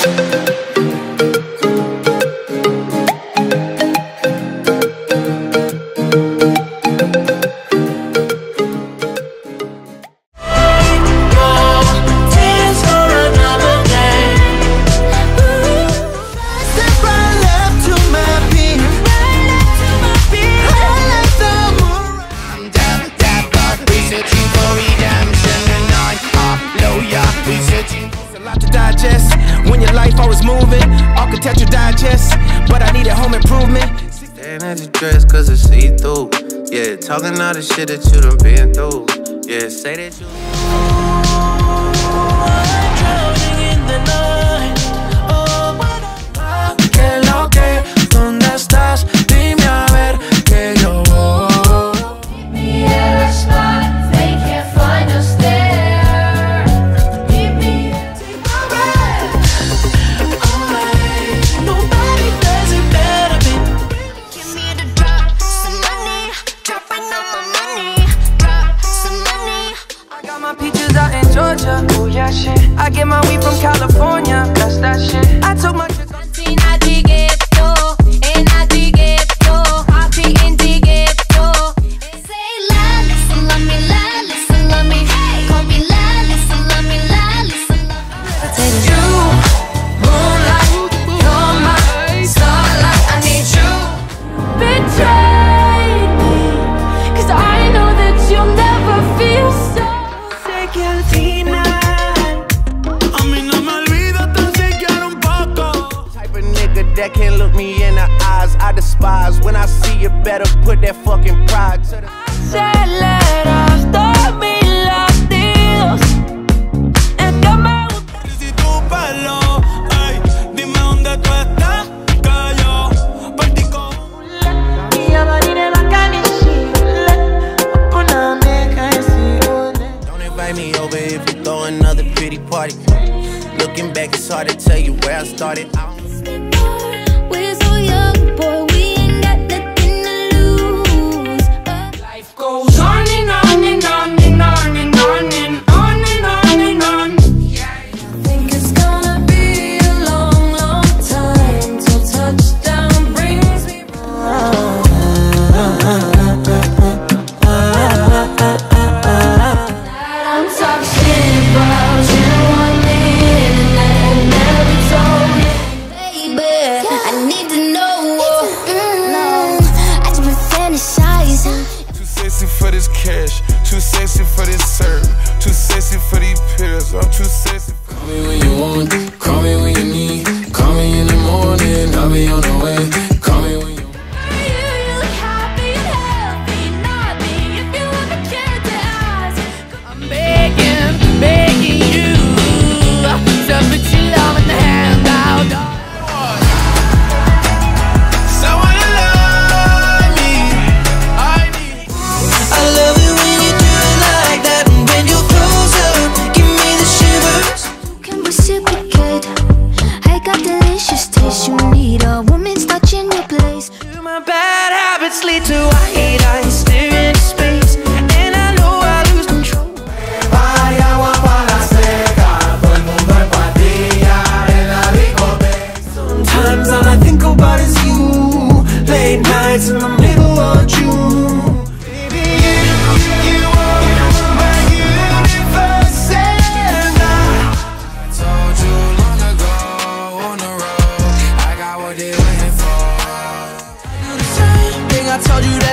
Talking all the shit that you done been through. Yeah, say that you drowning in the night. Oh, que lo que, ¿dónde estás? Dime a ver que yo voy. Meet me at a spot, they can't find us there. Meet me at take my breath away. Nobody does it better than give me the drop, some money. Dropping all my money, drop some money. I got my peaches out in Georgia, oh yeah shit. I get my weed from California, that's that shit. I took my kids on Say la, listen, love me, la, listen, love me. Call me la, listen, love me, la, listen, love me. you, moonlight, you're my starlight. I need you. Betray me, 'cause I know that you'll never feel so. Sé que al final a mí no me olvida tan siquiera un poco. Type of nigga that can look me in the eyes. I despise when I see you. Better put that fucking pride to the. aceleraste mis latidos. Es que me gusta. Si tu pelo, ay, dime dónde tú estás, que yo partí con. Y a marine la canicile, una meca Don't invite me over if you throw another pity party. Looking back, it's hard to tell you where I started. We're so young, boy, we ain't got nothing to lose. Life goes on and on and on and on and on and on and on and on. I think it's gonna be a long, long time till touchdown brings me I'm talking about you on the internet and never told me. Baby, I need to know. No, I just been fantasizing. Too sexy for this cash, too sexy for this serve, too sexy for these pills. I'm too sexy. Call me when you want, call me when you need, call me in the morning, I'll be on the way. Call me when you. You look happy and healthy, nothing if you ever cared to ask. I'm begging you to put your love in the handout. Someone to love me, I need. I love it when you do it like that, and when you're closer, give me the shivers. You can reciprocate. I got delicious taste. You need a woman's touch in your place. My bad habits lead to I stare into space, and I know I lose control. Hay agua para secar, todo el mundo en patilla en la discoteca. Sometimes all I think about is you. Late nights in the middle of June. Baby, you are my universe, and I told you long ago on the road, I got what they waiting for. I do the same thing I told you that